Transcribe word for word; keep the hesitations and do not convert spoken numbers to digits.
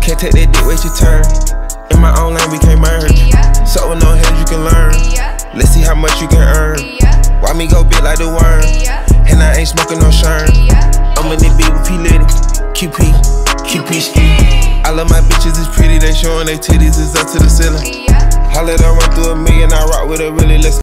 Can't take that dick, wait your turn. In my own lane, we can't merge. So with no hands, you can learn. Let's see how much you can earn. Why me go big like the worm? And I ain't smoking no shirt. I'm in the beat with P. Liddy, Q P, Q P ski. I love my bitches, it's pretty, they showing their titties, it's up to the ceiling. I let her run through a million, I rock with her really, let's